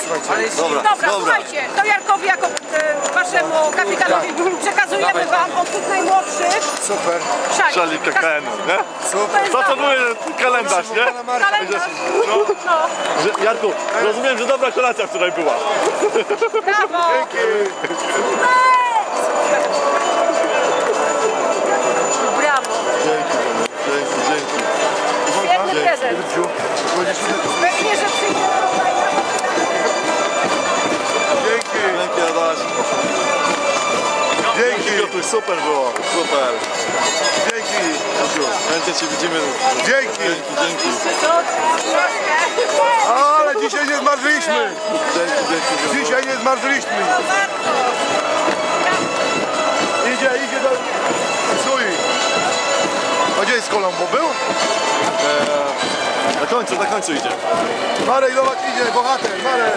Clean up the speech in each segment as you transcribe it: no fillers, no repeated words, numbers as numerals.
słuchajcie. Dobra, słuchajcie, to Jarkowi jako waszemu kapitanowi przekazujemy wam od tych najmłodszych Super. Szalik KKN-u, nie? Super. To co mówię, kalendarz, nie? kalendarz. No. Jarku, rozumiem, że dobra kolacja wczoraj była. Brawo! Brawo! Dzięki. Świetny prezent. Pewnie, że przyjdzie tutaj. Dzięki, Adaś. Dzięki. Piotruś, super było, super. Dzięki. Jasiu, chętnie się widzimy. Dzięki. Dzięki. Ale dzisiaj nie zmarzyliśmy. Dzięki. Dzisiaj nie zmarzyliśmy. Idzie do... Stój. A gdzie jest Kolombo? Był? Na końcu idzie. Marek, zobacz, idzie, bohater, Marek.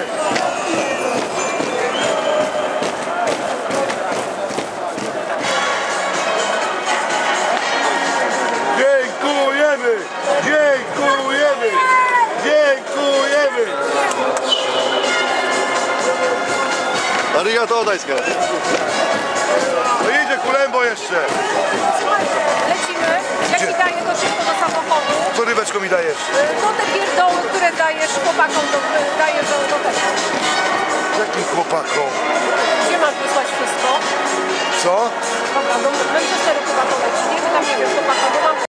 Dziękujemy! Dziękujemy! Dziękujemy! Arigato, Odajska. No idzie Kulembo jeszcze. Lecimy. Ja ci daję to szybko do samochodu. Co rybeczko mi dajesz? To te pierdoły, które dajesz chłopakom, dajesz do tego. Jakim chłopakom? Gdzie masz wysłać wszystko? Co? Dobra, do Manchesteru chyba to leci. Nie, czy tam nie wiem, chłopakom, bo mam